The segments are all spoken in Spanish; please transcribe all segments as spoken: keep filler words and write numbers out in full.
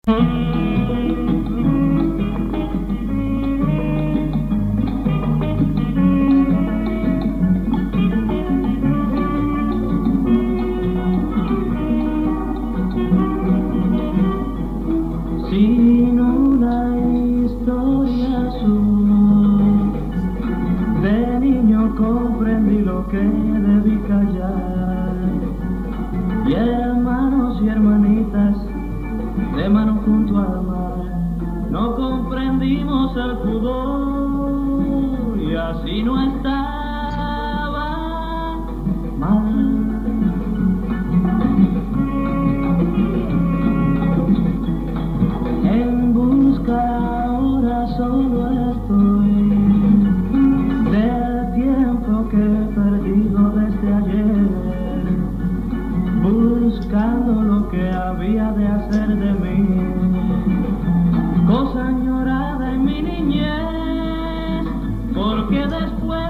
Sin una historia azul, de niño comprendí lo que debí callar. Y hermanos y hermanitas, de mano junto al mar, no comprendimos el pudor y así no estaba mal. Ahora solo estoy del tiempo que he perdido desde ayer, buscando lo que había de hacer de mí, cosa añorada en mi niñez, porque después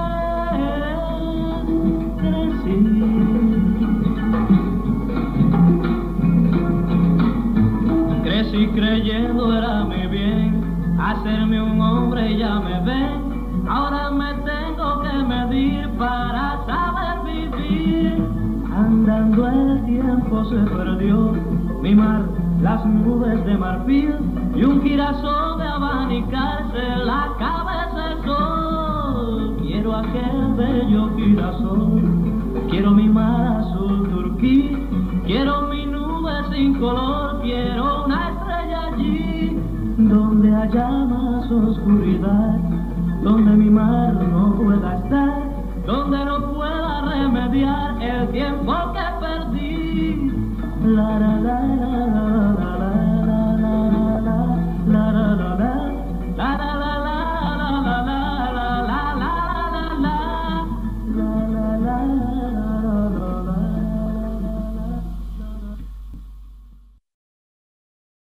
crecí. Crecí creyendo era mi bien, hacerme un hombre y ya me ven. Ahora me tengo que medir para saber vivir. Andando el tiempo se perdió mi mar, las nubes de marfil y un girasol de abanicarse la cabeza el sol. Quiero aquel bello girasol, quiero mi mar azul turquí, quiero mi nube sin color, quiero una estrella allí donde haya más oscuridad, donde mi mar no pueda estar, donde